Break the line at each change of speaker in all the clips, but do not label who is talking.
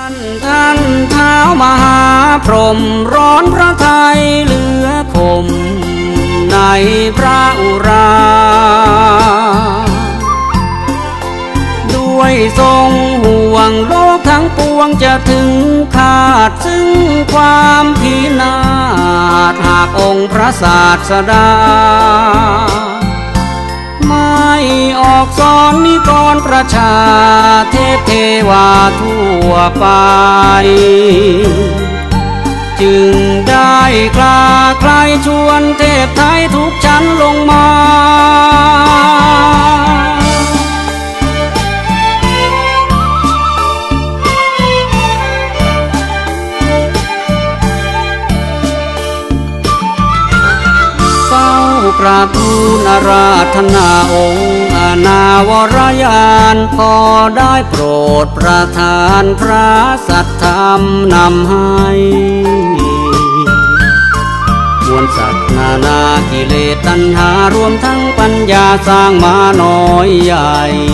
ท่านเท้ามหาพรหมร้อนพระทัยเหลือคมในพระอุราด้วยทรงห่วงโลกทั้งปวงจะถึงขาดซึ่งความพินาศหากองค์พระศาสดาไม่ออกสอนนิกรประชาเทพเทวาทั่วไปจึงได้คลาใครชวนเทพไทยทุกชั้นลงมากราบทูลอาราธนาองค์อนาวรยานพอได้โปรดประทานพระสัทธรรมนำให้มวลสัตว์นานากิเลสตัณหารวมทั้งปัญญาสร้างมาน้อยใหญ่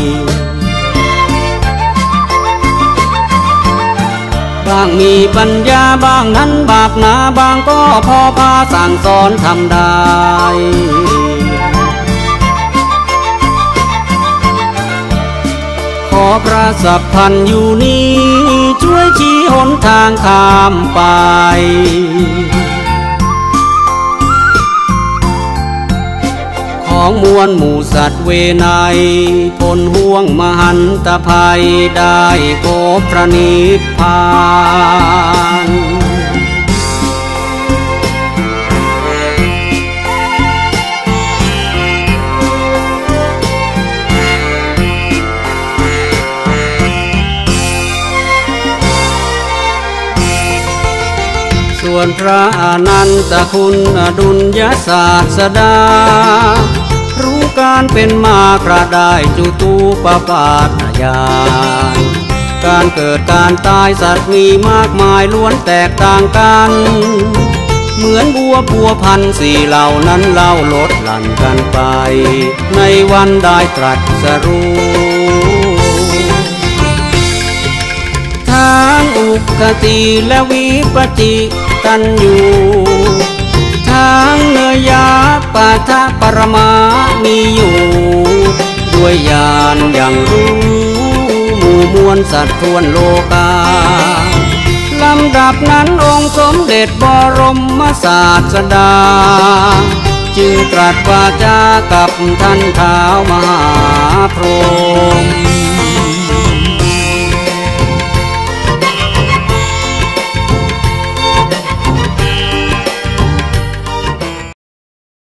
บางมีปัญญาบางนั้นบาปหนาบางก็พอพาสั่งสอนทำได้ขอพระสัพพันธ์อยู่นี้ช่วยชี้หนทางข้ามไปของมวลหมู่สัตว์เวไนพ้นห่วงมหันตภัยได้พบพระนิพพานส่วนพระอนันตคุณอดุลยศาสดารู้การเป็นมากระได้จุตูปปาทญาณการเกิดการตายสัตว์มีมากมายล้วนแตกต่างกันเหมือนบัวพัวพันสี่เหล่านั้นเล่าลดหลั่นกันไปในวันได้ตรัสรู้ทั้งอุคติและวิปจิตัญญูทั้งเนยาปาทะปรมามีอยู่ด้วยญาณอย่างรู้หมู่มวลสัตว์ทั่วโลกาลำดับนั้นองค์สมเด็จบรมศาสดาจึงตรัสวาจากับท่านท้าวมหาพรหม